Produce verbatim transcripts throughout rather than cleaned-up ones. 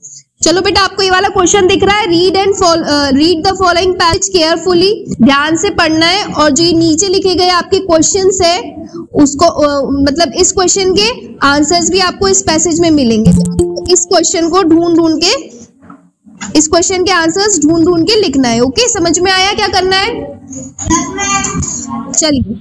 चलो बेटा, आपको ये वाला क्वेश्चन दिख रहा है, read and read the following passage carefully, ध्यान से पढ़ना है। और जो ये नीचे लिखे गए आपके क्वेश्चंस है उसको uh, मतलब इस क्वेश्चन के आंसर्स भी आपको इस पैसेज में मिलेंगे। इस क्वेश्चन को ढूंढ ढूंढ के इस क्वेश्चन के आंसर्स ढूंढ ढूंढ के लिखना है। ओके, समझ में आया क्या करना है? चलिए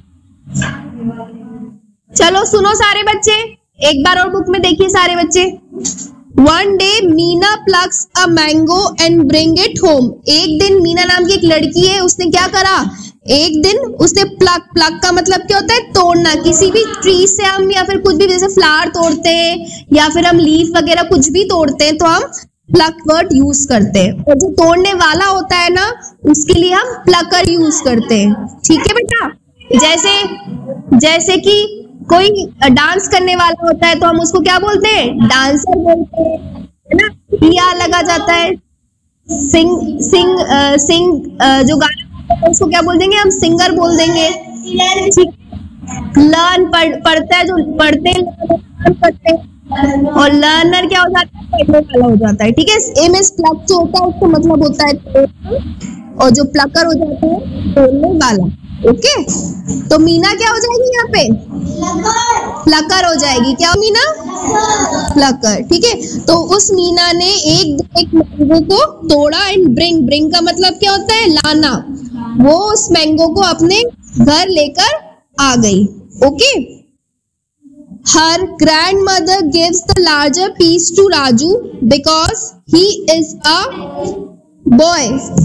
चलो सुनो सारे बच्चे, एक बार और बुक में देखिए सारे बच्चे। One day Meena plugs a mango and bring it home. एक दिन मीना नाम की एक लड़की है, उसने क्या करा, एक दिन उसने प्लग, प्लग का मतलब क्या होता है, तोड़ना। किसी भी ट्री से हम या फिर कुछ भी, जैसे फ्लावर तोड़ते हैं या फिर हम लीफ वगैरह कुछ भी तोड़ते हैं तो हम प्लक वर्ड यूज करते हैं। और जो तोड़ने वाला होता है ना, उसके लिए हम प्लकर यूज करते हैं। ठीक है बेटा, जैसे जैसे कि कोई डांस करने वाला होता है तो हम उसको क्या बोलते हैं, डांसर बोलते हैं, है ना। या लगा जाता है, सिंग सिंग आ, सिंग आ, जो गाना होता है उसको क्या बोल देंगे हम, सिंगर बोल देंगे। ठीक, लर्न पढ़, पढ़ता है, जो पढ़ते हैं पढ़ते हैं, और लर्नर क्या हो जाता है, पढ़ने वाला हो जाता है। ठीक है, एम एस प्लक जो होता है उसका मतलब होता है, और जो प्लकर हो जाता है तोड़ने वाला। ओके, तो मीना क्या हो जाएगी यहाँ पे, प्लकर हो जाएगी। क्या मीना, प्लकर। ठीक है, तो उस मीना ने एक एक मैंगो को तोड़ा एंड ब्रिंग, ब्रिंग का मतलब क्या होता है, लाना। वो उस मैंगो को अपने घर लेकर आ गई। Okay, her grandmother gives the larger piece to Raju because he is a boy.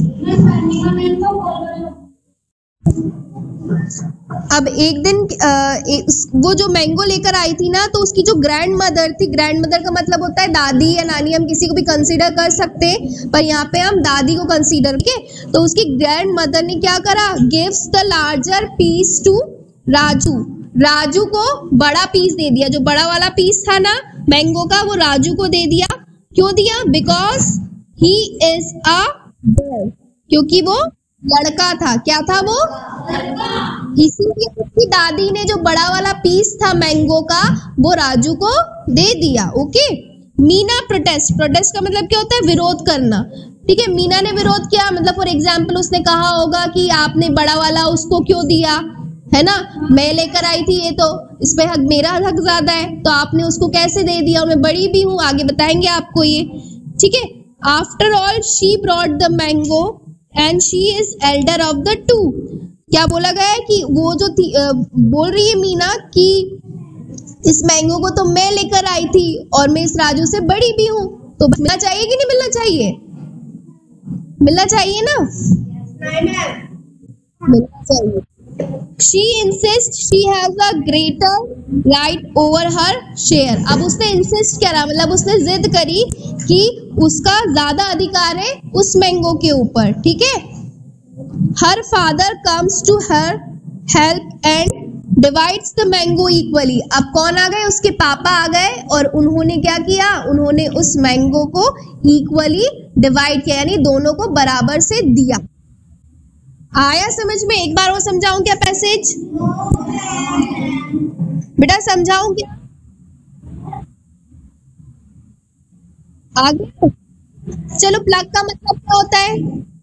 अब एक दिन आ, एक, वो जो मैंगो लेकर आई थी ना, तो उसकी जो ग्रैंड मदर थी, ग्रैंड मदर का मतलब होता है दादी या नानी, हम किसी को भी कंसीडर कर सकते हैं, पर यहाँ पे हम दादी को कंसीडर के। तो उसकी ग्रैंड मदर ने क्या करा, gives the larger piece to Raju, Raju को बड़ा पीस दे दिया। जो बड़ा वाला पीस था ना मैंगो का, वो राजू को दे दिया। क्यों दिया, because he is a boy, क्योंकि वो लड़का था। क्या था वो, इसीलिए उसकी दादी ने जो बड़ा वाला पीस था मैंगो का वो राजू को दे दिया। ओके, मीना प्रोटेस्ट, प्रोटेस्ट का मतलब क्या होता है, विरोध करना। ठीक है, मीना ने विरोध किया, मतलब फॉर एग्जाम्पल उसने कहा होगा कि आपने बड़ा वाला उसको क्यों दिया, है ना, मैं लेकर आई थी ये, तो इस पे हक, मेरा हक ज्यादा है, तो आपने उसको कैसे दे दिया, और मैं बड़ी भी हूँ, आगे बताएंगे आपको ये। ठीक है, after all she brought the mango and she is elder of the two. क्या बोला गया है कि वो जो थी, आ, बोल रही है मीना कि इस मैंगो को तो मैं लेकर आई थी और मैं इस राजू से बड़ी भी हूँ, तो मिलना चाहिए कि नहीं मिलना चाहिए, मिलना चाहिए ना, मिलना चाहिए। She insists she has a greater right over her share. अब उसने insist करा, मतलब उसने जिद करी कि उसका ज्यादा अधिकार है उस मैंगो के ऊपर। ठीक है, her father comes to her help and divides the mango equally. अब कौन आ गए, उसके पापा आ गए, और उन्होंने क्या किया, उन्होंने उस मैंगो को इक्वली डिवाइड किया, यानी दोनों को बराबर से दिया। आया समझ में? एक बार और समझाऊं क्या पैसेज, बेटा समझाऊं क्या, आगे चलो। प्लग का मतलब क्या होता है,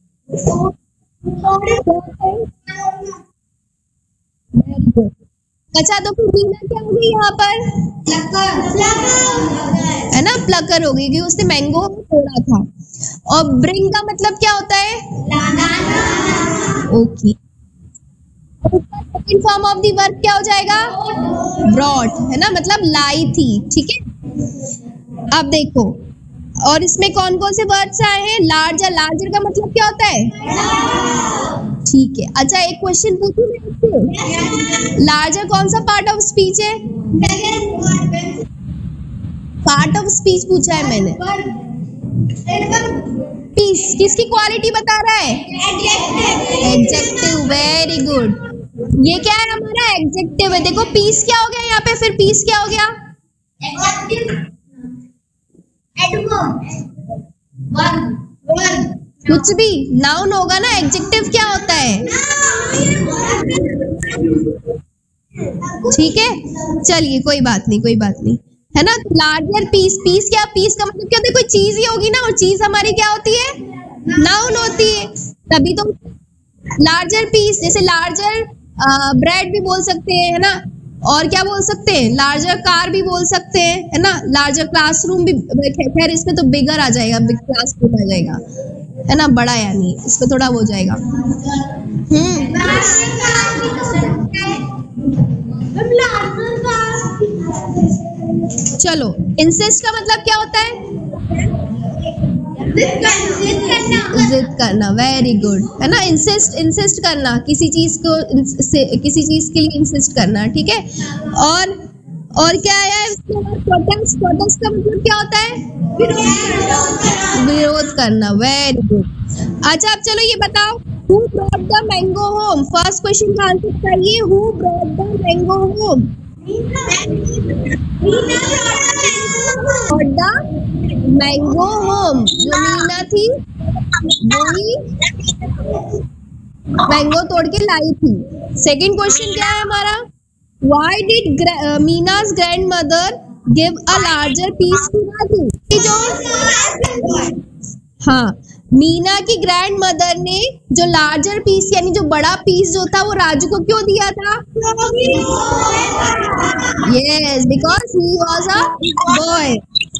अच्छा तो फिर मीना क्या हो गई यहाँ पर, है ना, प्लकर हो गई क्योंकि उसने मैंगो तोड़ा था। और ब्रिंग का मतलब क्या होता है, okay. Second form of the verb क्या हो जाएगा, ब्रॉट, है ना, मतलब लाई थी। ठीक है, अब देखो, और इसमें कौन कौन से वर्ड्स आए हैं, लार्जर, लार्जर का मतलब क्या होता है, ठीक है। अच्छा एक क्वेश्चन पूछूं मैं आपसे, लार्जर कौन सा पार्ट ऑफ स्पीच है, पार्ट ऑफ स्पीच पूछा है मैंने। पीस किसकी क्वालिटी बता रहा है, एडजेक्टिव, वेरी गुड। ये क्या है हमारा एडजेक्टिव है। देखो पीस क्या हो गया यहाँ पे, फिर पीस क्या हो गया, कुछ भी नाउन होगा ना, एडजेक्टिव क्या होता है, ठीक है। चलिए कोई बात नहीं, कोई बात नहीं। है ना। लार्जर पीस, पीस क्या, पीस का मतलब क्या होता है, कोई चीज ही होगी ना, और चीज हमारी क्या होती है, नाउन होती है, तभी तो लार्जर पीस। जैसे लार्जर ब्रेड भी बोल सकते हैं, है ना, और क्या बोल सकते हैं, लार्जर कार भी बोल सकते हैं, है ना, लार्जर क्लासरूम भी, खैर इसमें तो बिगर आ जाएगा, बिग क्लासरूम आ जाएगा, है ना, बड़ा, यानी इसमें थोड़ा हो जाएगा। हम्म चलो, इंसिस्ट का मतलब क्या होता है, जिद करना, वेरी गुड, है ना। इंसिस्ट, इंसिस्ट करना, किसी चीज को, किसी चीज के लिए इंसिस्ट करना, ठीक है। और और क्या है, प्रोटेस्ट, प्रोटेस्ट का मतलब क्या होता है, विरोध करना, वेरी गुड। अच्छा, अब चलो ये बताओ, who brought the mango home, first question का आंसर बताइए, who brought the mango home, the mango home, जो मीना थी वही मैंगो तोड़ के लाई थी। सेकंड क्वेश्चन क्या है हमारा, why did Meena's grandmother give a larger piece to Raju, जो हाँ, मीना की ग्रैंड मदर ने जो लार्जर पीस यानी जो बड़ा पीस जो था वो राजू को क्यों दिया था, yes, because he was a boy,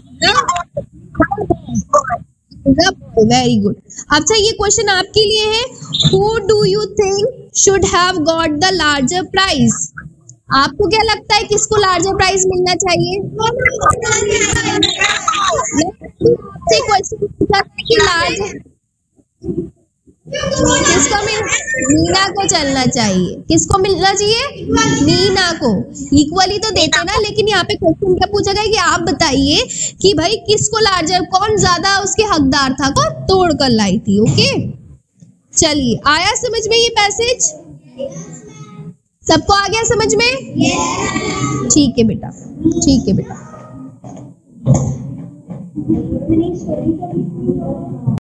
very good. अच्छा, ये क्वेश्चन आपके लिए है, who do you think should have got the larger prize, आपको क्या लगता है किसको लार्जर प्राइज मिलना चाहिए, क्वेश्चन पूछा था कि लार्जर किसको मिल, मीना को चलना चाहिए, किसको मिलना चाहिए, मीना को, इक्वली तो देते ना, लेकिन यहाँ पे क्वेश्चन क्या पूछा गया कि आप बताइए कि भाई किसको लार्जर, कौन ज्यादा उसके हकदार था, कौन तोड़ कर लाई थी। ओके, चलिए, आया समझ में ये पैसेज, सबको आ गया समझ में, ठीक है बेटा, ठीक है बेटा।